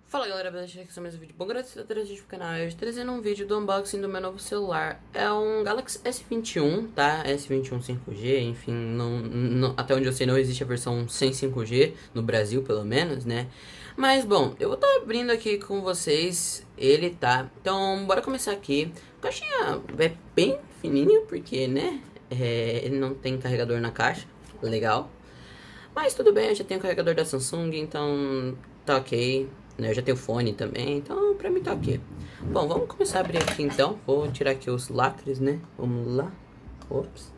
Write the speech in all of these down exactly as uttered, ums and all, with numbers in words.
Fala galera, beleza? Aqui é mais um vídeo bom, graças a Deus do canal. Hoje trazendo um vídeo do unboxing do meu novo celular. É um Galaxy S vinte e um, tá? S vinte e um cinco G, enfim, não, não, até onde eu sei não existe a versão sem cinco G, no Brasil pelo menos, né? Mas bom, eu vou estar tá abrindo aqui com vocês ele, tá? Então, bora começar aqui. A caixinha é bem fininho, porque, né, é, ele não tem carregador na caixa, legal. Mas tudo bem, eu já tenho o carregador da Samsung, então tá ok. Eu já tenho fone também, então pra mim tá ok. Bom, vamos começar a abrir aqui então. Vou tirar aqui os lacres, né? Vamos lá. Ops.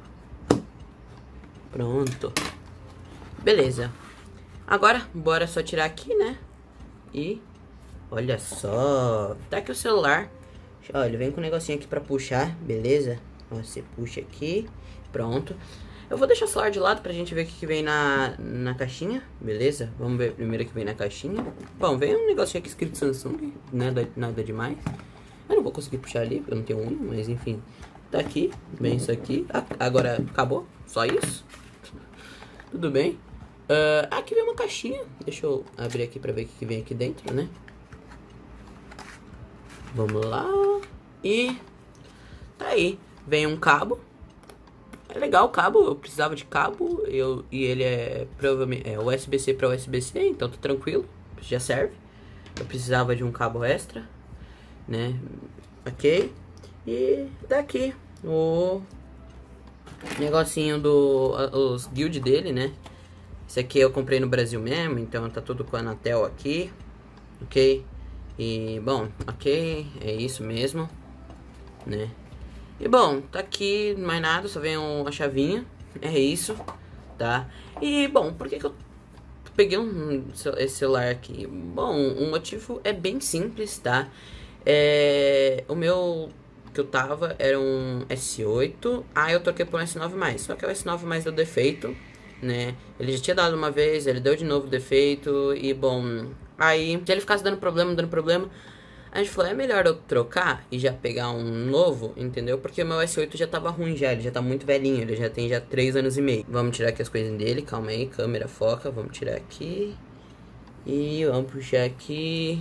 Pronto. Beleza. Agora, bora só tirar aqui, né? E olha só. Tá aqui o celular. Olha, ele vem com um negocinho aqui pra puxar, beleza? Ó, você puxa aqui. Pronto. Eu vou deixar o celular de lado pra gente ver o que, que vem na, na caixinha, beleza? Vamos ver primeiro o que vem na caixinha. Bom, vem um negocinho aqui escrito Samsung, nada, nada demais. Eu não vou conseguir puxar ali, porque eu não tenho unha, mas enfim. Tá aqui, vem isso aqui. Ah, agora acabou, só isso. Tudo bem. Uh, aqui vem uma caixinha, deixa eu abrir aqui pra ver o que, que vem aqui dentro, né? Vamos lá. E tá aí, vem um cabo. É legal o cabo, eu precisava de cabo, eu, e ele é provavelmente é U S B C para U S B C, então tá tranquilo, já serve. Eu precisava de um cabo extra, né? Ok. E daqui o negocinho do os guild dele, né? Esse aqui eu comprei no Brasil mesmo, então tá tudo com a Anatel aqui, ok? E bom, ok, é isso mesmo, né? E bom, tá aqui, mais nada, só vem uma chavinha, é isso, tá? E bom, por que que eu peguei um, esse celular aqui? Bom, o motivo é bem simples, tá? É, o meu que eu tava era um S oito, aí eu troquei por um S nove mais, só que o S nove mais deu defeito, né? Ele já tinha dado uma vez, ele deu de novo defeito, e bom, aí se ele ficasse dando problema, dando problema, a gente falou, é melhor eu trocar e já pegar um novo, entendeu? Porque o meu S oito já tava ruim já, ele já tá muito velhinho, ele já tem já três anos e meio. Vamos tirar aqui as coisinhas dele, calma aí, câmera, foca, vamos tirar aqui. E vamos puxar aqui.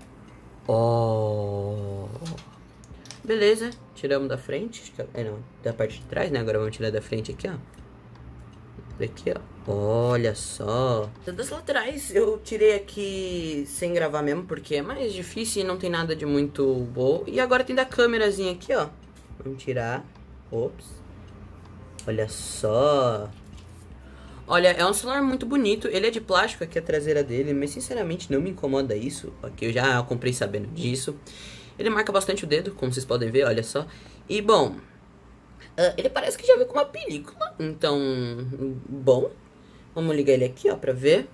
Ó. Oh. Beleza, tiramos da frente, é não, da parte de trás, né? Agora vamos tirar da frente aqui, ó. Aqui, ó. Olha só. Das laterais eu tirei aqui sem gravar mesmo, porque é mais difícil e não tem nada de muito bom. E agora tem da câmerazinha aqui, ó. Vamos tirar. Ops. Olha só. Olha, é um celular muito bonito. Ele é de plástico aqui a traseira dele, mas sinceramente não me incomoda isso. Aqui eu já comprei sabendo disso. Ele marca bastante o dedo, como vocês podem ver, olha só. E bom, Uh, ele parece que já veio com uma película, então, bom, vamos ligar ele aqui, ó, pra ver.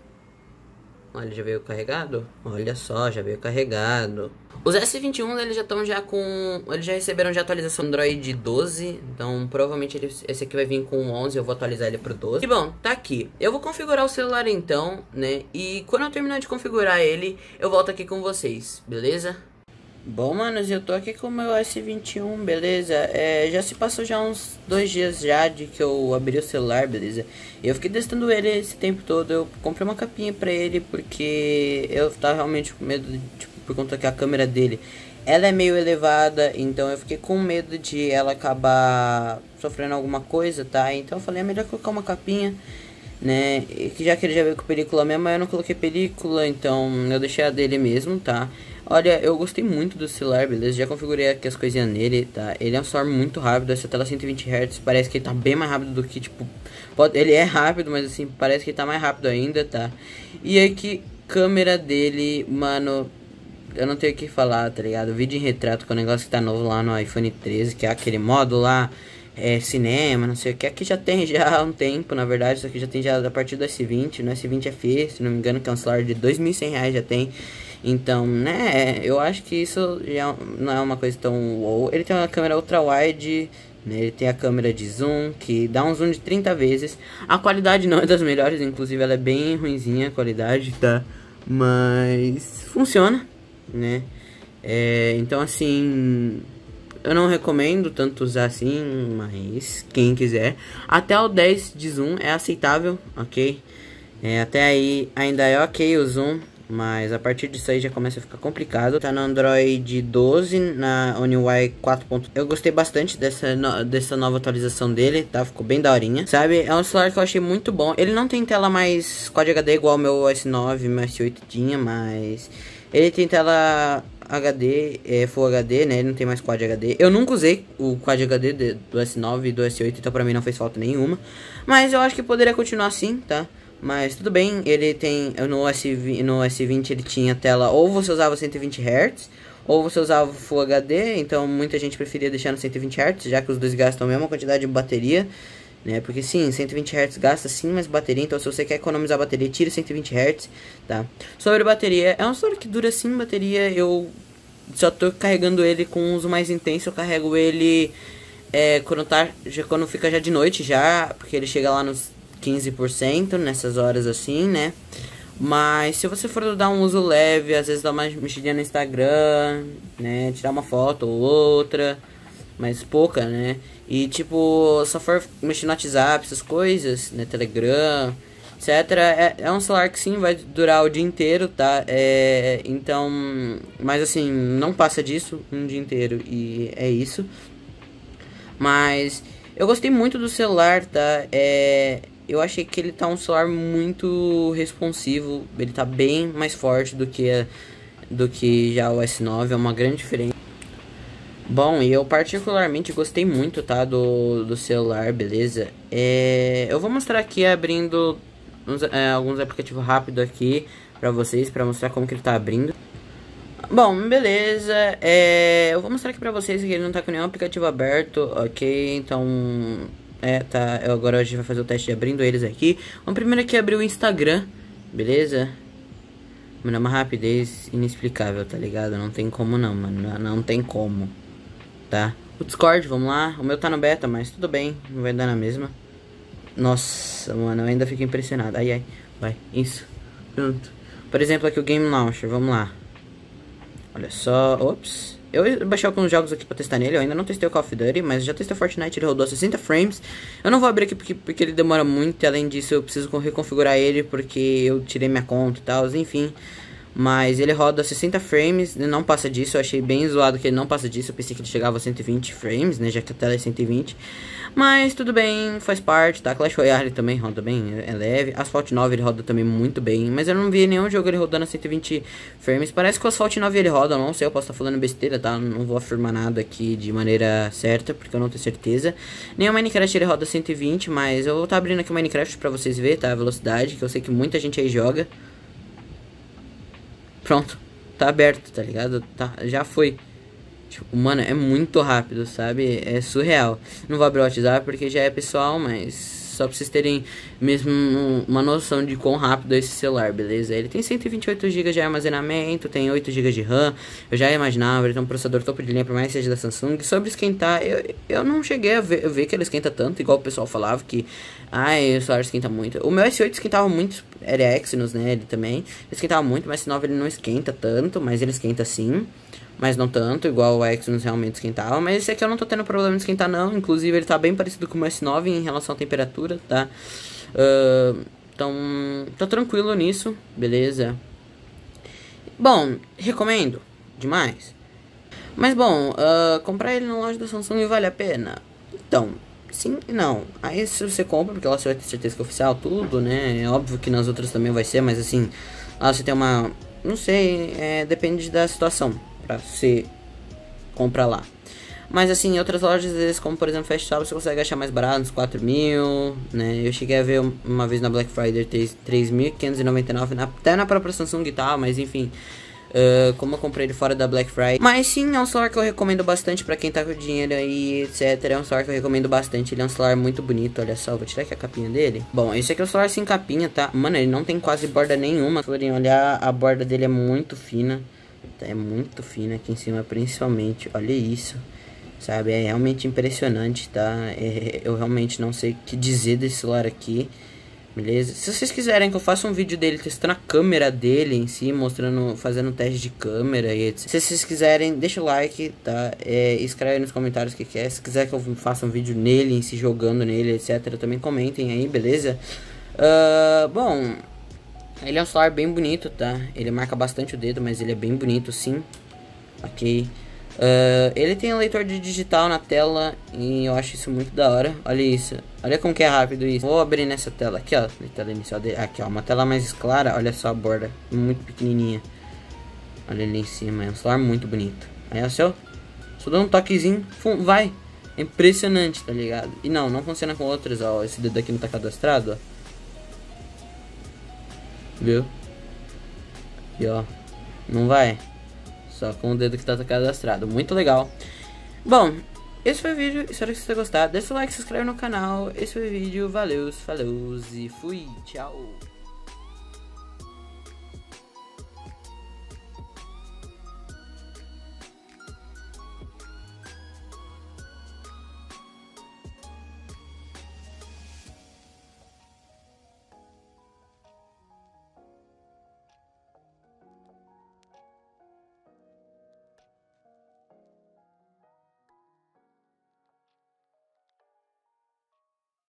Olha, já veio carregado? Olha só, já veio carregado. Os S vinte e um, eles já estão já com, eles já receberam já atualização Android doze, então provavelmente ele, esse aqui vai vir com o onze, eu vou atualizar ele pro doze. E bom, tá aqui. Eu vou configurar o celular então, né, e quando eu terminar de configurar ele, eu volto aqui com vocês, beleza? Bom, manos, eu tô aqui com o meu S vinte e um, beleza? É, já se passou já uns dois dias já de que eu abri o celular, beleza? Eu fiquei testando ele esse tempo todo, eu comprei uma capinha pra ele porque eu tava realmente com medo, de, tipo, por conta que a câmera dele, ela é meio elevada, então eu fiquei com medo de ela acabar sofrendo alguma coisa, tá? Então eu falei, é melhor colocar uma capinha, né? E já que ele já veio com película mesmo, eu não coloquei película, então eu deixei a dele mesmo, tá? Olha, eu gostei muito do celular, beleza? Já configurei aqui as coisinhas nele, tá? Ele é um celular muito rápido, essa tela cento e vinte hertz, parece que ele tá bem mais rápido do que, tipo... Pode, ele é rápido, mas assim, parece que ele tá mais rápido ainda, tá? E aqui, câmera dele, mano... Eu não tenho o que falar, tá ligado? Vídeo em retrato, que é um negócio que tá novo lá no iPhone treze, que é aquele modo lá... É, cinema, não sei o que, aqui já tem já há um tempo, na verdade, isso aqui já tem já a partir do S vinte, no S vinte F E, se não me engano, que é um celular de dois mil e cem reais já tem, então, né, eu acho que isso já não é uma coisa tão wow. Ele tem uma câmera ultra wide, né, ele tem a câmera de zoom, que dá um zoom de trinta vezes, a qualidade não é das melhores, inclusive ela é bem ruinzinha a qualidade, tá, mas funciona, né, é, então assim... Eu não recomendo tanto usar assim, mas quem quiser. Até o dez de zoom é aceitável, ok? É, até aí ainda é ok o zoom. Mas a partir disso aí já começa a ficar complicado. Tá no Android doze, na One U I quatro. Eu gostei bastante dessa, no, dessa nova atualização dele, tá? Ficou bem daorinha, sabe? É um celular que eu achei muito bom. Ele não tem tela mais Quad H D igual o meu S nove, meu S oito tinha, mas... ele tem tela H D, é, Full H D, né? Ele não tem mais Quad H D. Eu nunca usei o Quad H D de, do S nove e do S oito, então pra mim não fez falta nenhuma. Mas eu acho que poderia continuar assim, tá? Mas tudo bem, ele tem, no S vinte, no S vinte ele tinha tela, ou você usava cento e vinte hertz, ou você usava Full H D, então muita gente preferia deixar no cento e vinte hertz, já que os dois gastam a mesma quantidade de bateria, né? Porque sim, cento e vinte hertz gasta sim mais bateria, então se você quer economizar bateria, tire cento e vinte hertz, tá? Sobre bateria, é um celular que dura sim bateria, eu só tô carregando ele com uso mais intenso, eu carrego ele é, quando, tá, já, quando fica já de noite já, porque ele chega lá nos quinze por cento nessas horas assim, né? Mas se você for dar um uso leve, às vezes dar uma mexidinha no Instagram, né? Tirar uma foto ou outra, mas pouca, né? E tipo, só for mexer no WhatsApp, essas coisas, né? Telegram, etcétera. É, é um celular que sim, vai durar o dia inteiro, tá? É, então, mas assim, não passa disso um dia inteiro e é isso. Mas eu gostei muito do celular, tá? É... eu achei que ele tá um celular muito responsivo, ele tá bem mais forte do que, do que já o S nove, é uma grande diferença. Bom, e eu particularmente gostei muito, tá, do, do celular, beleza? É, eu vou mostrar aqui abrindo uns, é, alguns aplicativos rápidos aqui pra vocês, pra mostrar como que ele tá abrindo. Bom, beleza, é, eu vou mostrar aqui pra vocês que ele não tá com nenhum aplicativo aberto, ok? Então... é, tá, eu agora a gente vai fazer o teste de abrindo eles aqui. Vamos primeiro aqui abrir o Instagram, beleza? Mano, é uma rapidez inexplicável, tá ligado? Não tem como não, mano, não, não tem como, tá? O Discord, vamos lá, o meu tá no beta, mas tudo bem, não vai dar na mesma. Nossa, mano, eu ainda fico impressionado, ai, ai, vai, isso, pronto. Por exemplo, aqui o Game Launcher, vamos lá. Olha só, ops. Eu baixei alguns jogos aqui pra testar nele, eu ainda não testei o Call of Duty, mas já testei o Fortnite, ele rodou a sessenta frames. Eu não vou abrir aqui porque, porque ele demora muito, e além disso eu preciso reconfigurar ele porque eu tirei minha conta e tal, enfim. Mas ele roda sessenta frames, não passa disso, eu achei bem zoado que ele não passa disso, eu pensei que ele chegava a cento e vinte frames, né, já que a tela é cento e vinte. Mas tudo bem, faz parte, tá? Clash Royale também roda bem, é leve. Asphalt nove ele roda também muito bem, mas eu não vi nenhum jogo ele rodando a cento e vinte frames. Parece que o Asphalt nove ele roda, eu não sei, eu posso estar falando besteira, tá? Não vou afirmar nada aqui de maneira certa, porque eu não tenho certeza. Nem o Minecraft ele roda cento e vinte, mas eu vou estar abrindo aqui o Minecraft pra vocês verem, tá? A velocidade, que eu sei que muita gente aí joga. Pronto, tá aberto, tá ligado? Tá, já foi. Tipo, mano, é muito rápido, sabe? É surreal. Não vou abrir o WhatsApp porque já é pessoal, mas só pra vocês terem mesmo uma noção de quão rápido é esse celular, beleza? Ele tem cento e vinte e oito gigas de armazenamento, tem oito gigas de RAM. Eu já imaginava, ele tem um processador topo de linha, por mais que seja da Samsung. Sobre esquentar, eu, eu não cheguei a ver, ver que ele esquenta tanto, igual o pessoal falava que... ai, o celular esquenta muito. O meu S oito esquentava muito, era Exynos, né, ele também. Ele esquentava muito, mas o S nove ele não esquenta tanto, mas ele esquenta sim. Mas não tanto, igual o Exynos realmente esquentava. Mas esse aqui eu não tô tendo problema de esquentar não. Inclusive ele tá bem parecido com o S nove em relação à temperatura, tá? Uh, então, tá tranquilo nisso, beleza? Bom, recomendo demais. Mas bom, uh, comprar ele na loja da Samsung vale a pena? Então, sim e não. Aí se você compra, porque lá você vai ter certeza que é oficial, tudo, né? É óbvio que nas outras também vai ser, mas assim, lá você tem uma... não sei, é, depende da situação pra você comprar lá. Mas assim, em outras lojas, às vezes, como por exemplo Fast Shop, você consegue achar mais barato, uns quatro mil, né? Eu cheguei a ver uma vez na Black Friday três mil quinhentos e noventa e nove, até na própria Samsung e tal, mas enfim... Uh, como eu comprei ele fora da Black Friday. Mas sim, é um celular que eu recomendo bastante pra quem tá com dinheiro aí, etc. É um celular que eu recomendo bastante. Ele é um celular muito bonito, olha só. Vou tirar aqui a capinha dele. Bom, esse aqui é o celular sem capinha, tá? Mano, ele não tem quase borda nenhuma. Se forem olhar, a borda dele é muito fina. É muito fina aqui em cima, principalmente. Olha isso, sabe? É realmente impressionante, tá? É, eu realmente não sei o que dizer desse celular aqui. Beleza? Se vocês quiserem que eu faça um vídeo dele testando a câmera dele em si, mostrando, fazendo um teste de câmera e etcétera. Se vocês quiserem, deixa o like, tá? É, escreve aí nos comentários o que, que é. Se quiser que eu faça um vídeo nele, em si, jogando nele, etcétera. Também comentem aí, beleza? Uh, bom, Ele é um celular bem bonito, tá? Ele marca bastante o dedo, mas ele é bem bonito, sim. Ok. Uh, ele tem um leitor de digital na tela e eu acho isso muito da hora. Olha isso. Olha como que é rápido isso. Vou abrir nessa tela aqui, ó. Na tela inicial dele. Aqui, ó. Uma tela mais clara. Olha só a borda. Muito pequenininha. Olha ali em cima. É um celular muito bonito. Aí, ó, seu. Só dá um toquezinho. Fum, vai. É impressionante, tá ligado? E não, não funciona com outros, ó. Esse dedo aqui não tá cadastrado, ó. Viu? E ó. Não vai. Só com o dedo que tá cadastrado. Muito legal. Bom, esse foi o vídeo. Espero que você tenha gostado. Deixa o like, se inscreve no canal. Esse foi o vídeo. Valeu, falou e fui. Tchau.